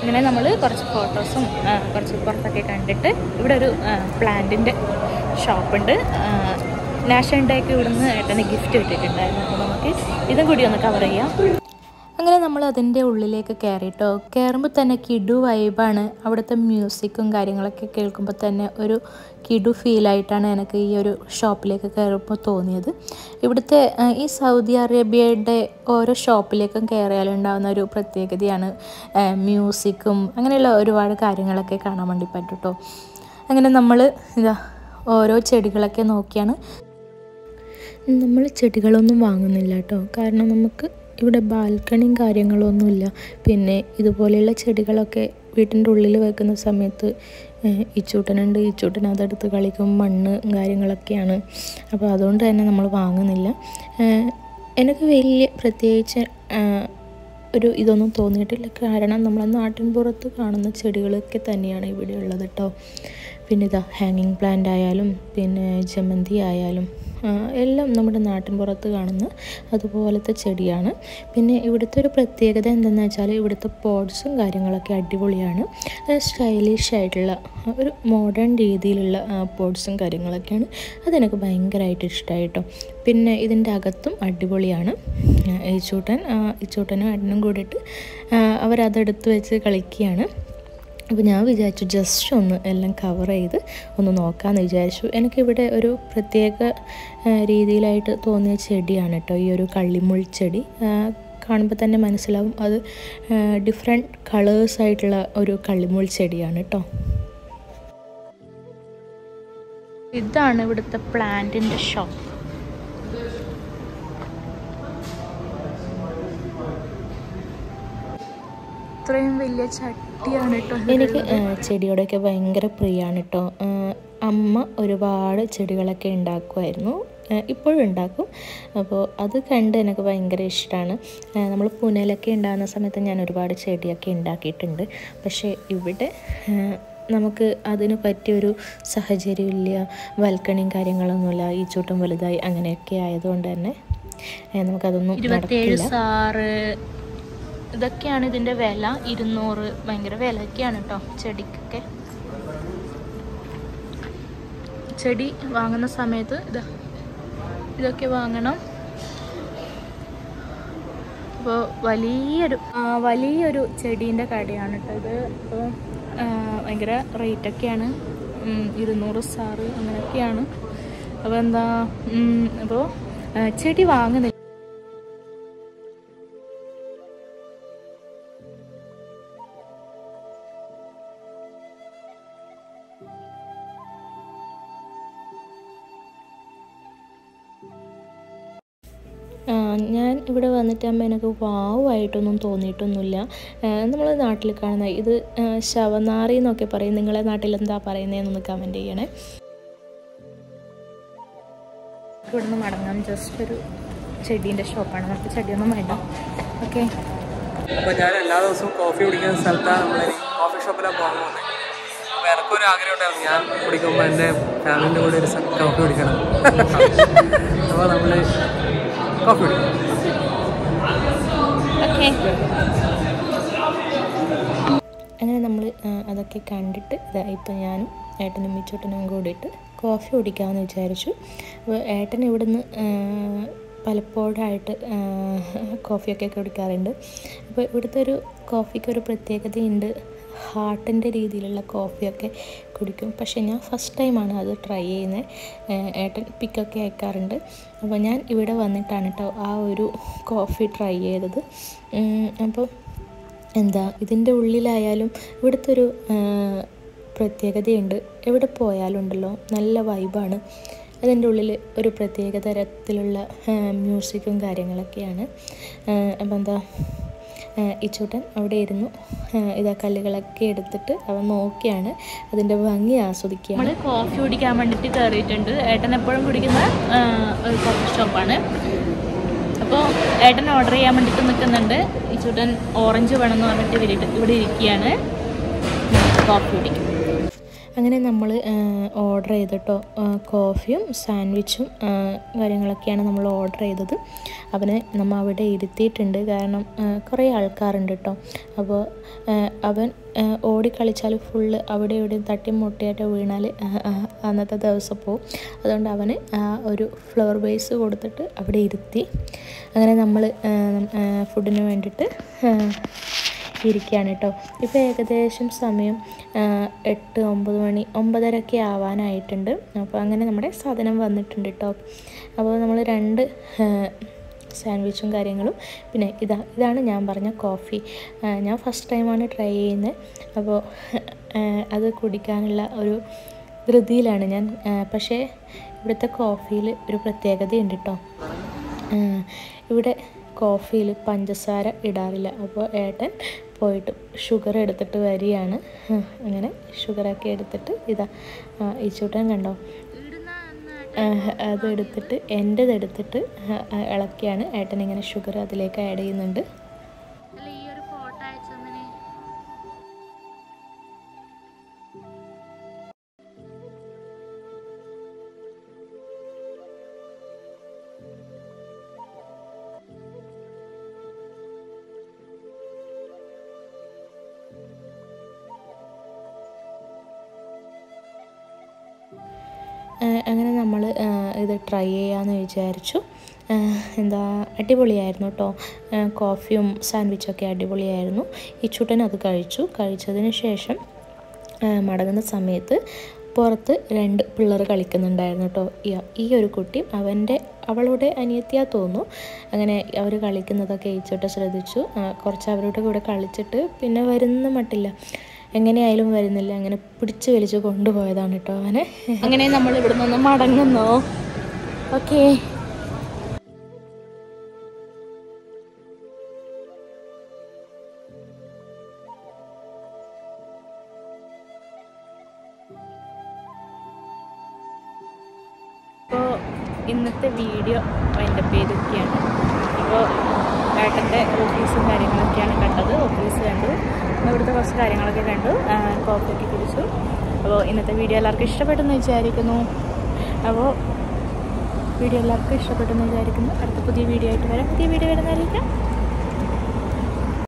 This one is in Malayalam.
അങ്ങനെ നമ്മൾ കുറച്ച് ഫോട്ടോസും കുറച്ച് പുറത്തൊക്കെ കണ്ടിട്ട് ഇവിടെ ഒരു പ്ലാന്റിൻ്റെ ഷോപ്പുണ്ട്. നാഷണൽ ഡേക്ക് ഇവിടുന്ന് ഏട്ടന് ഗിഫ്റ്റ് കിട്ടിയിട്ടുണ്ടായിരുന്നു. അപ്പോൾ നമുക്ക് ഇതും കൂടി ഒന്ന് കവർ ചെയ്യാം. അങ്ങനെ നമ്മൾ അതിൻ്റെ ഉള്ളിലേക്ക് കയറിയിട്ടോ. കയറുമ്പോൾ തന്നെ കിഡു വൈബാണ്. അവിടുത്തെ മ്യൂസിക്കും കാര്യങ്ങളൊക്കെ കേൾക്കുമ്പോൾ തന്നെ ഒരു കിഡു ഫീലായിട്ടാണ് എനിക്ക് ഈ ഒരു ഷോപ്പിലേക്ക് കയറുമ്പോൾ തോന്നിയത്. ഇവിടുത്തെ ഈ സൗദി അറേബ്യയുടെ ഓരോ ഷോപ്പിലേക്കും കയറിയാലുണ്ടാകുന്ന ഒരു പ്രത്യേകതയാണ് മ്യൂസിക്കും അങ്ങനെയുള്ള ഒരുപാട് കാര്യങ്ങളൊക്കെ കാണാൻ വേണ്ടി പറ്റും കേട്ടോ. അങ്ങനെ നമ്മൾ ഓരോ ചെടികളൊക്കെ നോക്കിയാണ്. നമ്മൾ ചെടികളൊന്നും വാങ്ങുന്നില്ല കേട്ടോ. കാരണം നമുക്ക് ഇവിടെ ബാൽക്കണിയും കാര്യങ്ങളൊന്നുമില്ല. പിന്നെ ഇതുപോലെയുള്ള ചെടികളൊക്കെ വീട്ടിൻ്റെ ഉള്ളിൽ വെക്കുന്ന സമയത്ത് ഇച്ചൂട്ടനുണ്ട്, ഇച്ചൂട്ടൻ അതെടുത്ത് കളിക്കും, മണ്ണ് കാര്യങ്ങളൊക്കെയാണ്. അപ്പോൾ അതുകൊണ്ട് തന്നെ നമ്മൾ വാങ്ങുന്നില്ല. എനിക്ക് വലിയ പ്രത്യേകിച്ച് ഒരു ഇതൊന്നും തോന്നിയിട്ടില്ല. കാരണം നമ്മളെ നാട്ടിൻപുറത്ത് കാണുന്ന ചെടികളൊക്കെ തന്നെയാണ് ഇവിടെ ഉള്ളത് കേട്ടോ. പിന്നെ ഇതാ ഹാങ്ങിങ് പ്ലാന്റ് ആയാലും പിന്നെ ജമന്തി ആയാലും എല്ലാം നമ്മുടെ നാട്ടിൻപുറത്ത് കാണുന്ന അതുപോലത്തെ ചെടിയാണ്. പിന്നെ ഇവിടുത്തെ ഒരു പ്രത്യേകത എന്തെന്ന് വെച്ചാൽ ഇവിടുത്തെ പോട്ട്സും കാര്യങ്ങളൊക്കെ അടിപൊളിയാണ്. സ്റ്റൈലിഷ് ആയിട്ടുള്ള ഒരു മോഡേൺ രീതിയിലുള്ള പോട്ട്സും കാര്യങ്ങളൊക്കെയാണ്. അതെനിക്ക് ഭയങ്കരമായിട്ട് ഇഷ്ടമായിട്ടോ. പിന്നെ ഇതിൻ്റെ അകത്തും അടിപൊളിയാണ്. ഇച്ചൂട്ടനും ഏട്ടനും കൂടിയിട്ട് അവരതെടുത്ത് വെച്ച് കളിക്കുകയാണ്. അപ്പോൾ ഞാൻ വിചാരിച്ചു ജസ്റ്റ് ഒന്ന് എല്ലാം കവർ ചെയ്ത് ഒന്ന് നോക്കാമെന്ന് വിചാരിച്ചു. എനിക്കിവിടെ ഒരു പ്രത്യേക രീതിയിലായിട്ട് തോന്നിയ ചെടിയാണ് കേട്ടോ ഈ ഒരു കള്ളിമുൾ ചെടി. കാണുമ്പോൾ തന്നെ മനസ്സിലാവും അത് ഡിഫറെൻറ്റ് കളേഴ്സായിട്ടുള്ള ഒരു കള്ളിമുൾ ചെടിയാണ് കേട്ടോ. ഇതാണ് ഇവിടുത്തെ പ്ലാന്റിൻ്റെ ഷോപ്പ്. ഇത്രയും വലിയ ചട്ടിയാണ് കേട്ടോ. എനിക്ക് ചെടിയോടൊക്കെ ഭയങ്കര പ്രിയമാണ് കേട്ടോ. അമ്മ ഒരുപാട് ചെടികളൊക്കെ ഉണ്ടാക്കുമായിരുന്നു, ഇപ്പോഴും ഉണ്ടാക്കും. അപ്പോൾ അത് കണ്ട് എനിക്ക് ഭയങ്കര ഇഷ്ടമാണ്. നമ്മൾ പൂനെയിലൊക്കെ ഉണ്ടാകുന്ന സമയത്ത് ഞാൻ ഒരുപാട് ചെടിയൊക്കെ ഉണ്ടാക്കിയിട്ടുണ്ട്. പക്ഷേ ഇവിടെ നമുക്ക് അതിന് പറ്റിയൊരു സാഹചര്യമില്ല, ബാൽക്കണിയും കാര്യങ്ങളൊന്നുമില്ല. ഈ ചൂട്ടും വലുതായി അങ്ങനെയൊക്കെ ആയതുകൊണ്ട് തന്നെ നമുക്കതൊന്നും 27,6 ഇതൊക്കെയാണ് ഇതിൻ്റെ വില. 200 ഭയങ്കര വിലയൊക്കെയാണ് കേട്ടോ ചെടിക്കൊക്കെ. ചെടി വാങ്ങുന്ന സമയത്ത് ഇതൊക്കെ വാങ്ങണം. അപ്പോൾ വലിയൊരു ചെടീൻ്റെ കടയാണ് കേട്ടോ ഇത്. അപ്പോൾ ഭയങ്കര റേറ്റൊക്കെയാണ്, 200 സാറ് അങ്ങനെയൊക്കെയാണ്. അപ്പോൾ അപ്പോൾ ചെടി വാങ്ങുന്നില്ല. ഞാൻ ഇവിടെ വന്നിട്ടാകുമ്പോൾ എനിക്ക് വാവായിട്ടൊന്നും തോന്നിയിട്ടൊന്നുമില്ല. നമ്മൾ നാട്ടിൽ കാണുന്ന ഇത് ശവനാറി എന്നൊക്കെ പറയും. നിങ്ങളെ നാട്ടിൽ എന്താ പറയുന്നതെന്നൊന്ന് കമൻറ്റ് ചെയ്യണേ. ഇവിടെ നിന്ന് മടങ്ങാം. ജസ്റ്റ് ഒരു ചെടീൻ്റെ ഷോപ്പാണ്, നമുക്ക് ചെടിയൊന്നും വേണ്ട. ഓക്കെ. അപ്പോൾ ഞാൻ എല്ലാ ദിവസവും കോഫി കുടിക്കുന്ന സ്ഥലത്താണ് നമ്മൾ കോഫി ഷോപ്പിലാണ് പോകാൻ പോകുന്നത്. അപ്പോൾ എനിക്കൊരു ആഗ്രഹം ഉണ്ടായിരുന്നു, ഞാൻ കുടിക്കുമ്പോൾ എൻ്റെ ഫാമിലിൻ്റെ കൂടെ ഒരു കോഫി കുടിക്കണം. അപ്പോൾ നമ്മൾ കോഫി കുടിക്കും. അങ്ങനെ നമ്മൾ അതൊക്കെ കണ്ടിട്ട് ഇപ്പം ഞാനും ഏട്ടനും മിച്ചോട്ടനും കൂടിയിട്ട് കോഫി കുടിക്കാമെന്ന് വിചാരിച്ചു. അപ്പോൾ ഏട്ടൻ ഇവിടുന്ന് പലപ്പോഴായിട്ട് കോഫിയൊക്കെ കുടിക്കാറുണ്ട്. അപ്പോൾ ഇവിടുത്തെ ഒരു കോഫിക്കൊരു പ്രത്യേകതയുണ്ട്, ഹാർട്ടിൻ്റെ രീതിയിലുള്ള കോഫിയൊക്കെ കുടിക്കും. പക്ഷേ ഞാൻ ഫസ്റ്റ് ടൈമാണ് അത് ട്രൈ ചെയ്യുന്നത്. ഏട്ടൻ പിക്കൊക്കെ അയക്കാറുണ്ട്. അപ്പോൾ ഞാൻ ഇവിടെ വന്നിട്ടാണ് കേട്ടോ ആ ഒരു കോഫി ട്രൈ ചെയ്തത്. അപ്പോൾ ഇതിൻ്റെ ഉള്ളിലായാലും ഇവിടുത്തെ ഒരു പ്രത്യേകതയുണ്ട്. എവിടെ പോയാലും ഉണ്ടല്ലോ നല്ല വൈബാണ്. അതിൻ്റെ ഉള്ളിൽ ഒരു പ്രത്യേക തരത്തിലുള്ള മ്യൂസിക്കും കാര്യങ്ങളൊക്കെയാണ്. അപ്പോൾ ഇച്ചൂട്ടൻ അവിടെ ഇരുന്നു കല്ലുകളൊക്കെ എടുത്തിട്ട് അവൻ നോക്കിയാണ് അതിൻ്റെ ഭംഗി ആസ്വദിക്കുക. നമ്മൾ കോഫി കുടിക്കാൻ വേണ്ടിയിട്ട് കയറിയിട്ടുണ്ട്. ഏട്ടൻ എപ്പോഴും കുടിക്കുന്ന ഒരു കോഫി ഷോപ്പാണ്. അപ്പോൾ ഏട്ടൻ ഓർഡർ ചെയ്യാൻ വേണ്ടിയിട്ട് നിൽക്കുന്നുണ്ട്. ഇച്ചൂട്ടൻ ഓറഞ്ച് വേണമെന്ന് പറഞ്ഞിട്ട് ഇവിടെ ഇരിക്കുകയാണ്. കോഫി കുടിക്കും. അങ്ങനെ നമ്മൾ ഓർഡർ ചെയ്തിട്ടോ കോഫിയും സാൻഡ്വിച്ചും കാര്യങ്ങളൊക്കെയാണ് നമ്മൾ ഓർഡർ ചെയ്തത്. അവനെ നമ്മൾ അവിടെ ഇരുത്തിയിട്ടുണ്ട്, കാരണം കുറേ ആൾക്കാരുണ്ട് കേട്ടോ. അപ്പോൾ അവൻ ഓടിക്കളിച്ചാൽ ഫുള്ള് അവിടെ ഇവിടെയും തട്ടി മുട്ടിയായിട്ട് വീണാൽ അന്നത്തെ ദിവസം പോവും. അതുകൊണ്ട് അവന് ഒരു ഫ്ലവർ ബേസ് കൊടുത്തിട്ട് അവിടെ ഇരുത്തി. അങ്ങനെ നമ്മൾ ഫുഡിന് വേണ്ടിയിട്ട് ഇരിക്കുകയാണ് കേട്ടോ. ഇപ്പോൾ ഏകദേശം സമയം 8-9 മണി 9:30 ആവാനായിട്ടുണ്ട്. അപ്പോൾ അങ്ങനെ നമ്മുടെ സാധനം വന്നിട്ടുണ്ട് കേട്ടോ. അപ്പോൾ നമ്മൾ 2 സാൻഡ്വിച്ചും കാര്യങ്ങളും പിന്നെ ഇതാണ് ഞാൻ പറഞ്ഞ കോഫി. ഞാൻ ഫസ്റ്റ് ടൈമാണ് ട്രൈ ചെയ്യുന്നത്. അപ്പോൾ അത് കുടിക്കാനുള്ള ഒരു ധൃതിയിലാണ് ഞാൻ. പക്ഷേ ഇവിടുത്തെ കോഫിയിൽ ഒരു പ്രത്യേകതയുണ്ട് കേട്ടോ. ഇവിടെ കോഫിയിൽ പഞ്ചസാര ഇടാറില്ല. അപ്പോൾ ഏട്ടൻ പോയിട്ട് ഷുഗർ എടുത്തിട്ട് വരികയാണ്. അങ്ങനെ ഷുഗറൊക്കെ എടുത്തിട്ട് ഈ ചൂട്ടൻ കണ്ടോ, അതെടുത്തിട്ട് എൻ്റെതെടുത്തിട്ട് ഇളക്കിയാണ് ഏട്ടൻ ഇങ്ങനെ ഷുഗർ അതിലേക്ക് ആഡ് ചെയ്യുന്നുണ്ട്. അങ്ങനെ നമ്മൾ ഇത് ട്രൈ ചെയ്യാമെന്ന് വിചാരിച്ചു. അടിപൊളിയായിരുന്നു കേട്ടോ. കോഫിയും സാൻഡ്വിച്ചൊക്കെ അടിപൊളിയായിരുന്നു. ഈ ചുട്ടൻ അത് കഴിച്ചതിന് ശേഷം മടങ്ങുന്ന സമയത്ത് പുറത്ത് 2 പിള്ളേർ കളിക്കുന്നുണ്ടായിരുന്നു കേട്ടോ. ഈ ഒരു കുട്ടി അവളുടെ അനിയത്തിയാ തോന്നുന്നു. അങ്ങനെ അവർ കളിക്കുന്നതൊക്കെ ഈച്ചോട്ട് ശ്രദ്ധിച്ചു. കുറച്ച് അവരുടെ കൂടെ കളിച്ചിട്ട് പിന്നെ വരുന്ന മട്ടില്ല, എങ്ങനെയായാലും വരുന്നില്ല. അങ്ങനെ പിടിച്ച് വലിച്ച് കൊണ്ടുപോയതാണ് കേട്ടോ അവനെ. അങ്ങനെ നമ്മൾ ഇവിടെ നിന്ന് മടങ്ങുന്നു. ഓക്കേ. അപ്പോൾ ഇന്നത്തെ വീഡിയോ അതിൻ്റെ പേരൊക്കെയാണ്. അപ്പോൾ ഏട്ടൻ്റെ ഓഫീസും കാര്യങ്ങളൊക്കെയാണ് കണ്ടത്. ഓഫീസ് കണ്ടു, ഇവിടുത്തെ കുറച്ച് കാര്യങ്ങളൊക്കെ കണ്ടു, കോഫിയൊക്കെ കുടിച്ചു. അപ്പോൾ ഇന്നത്തെ വീഡിയോ എല്ലാവർക്കും ഇഷ്ടപ്പെട്ടെന്ന് വിചാരിക്കുന്നു. അപ്പോൾ വീഡിയോ എല്ലാവർക്കും ഇഷ്ടപ്പെട്ടെന്ന് വിചാരിക്കുന്നു. അടുത്ത പുതിയ വീഡിയോ ആയിട്ട് വരാം. പുതിയ വീഡിയോ വരുന്നതായിരിക്കാം.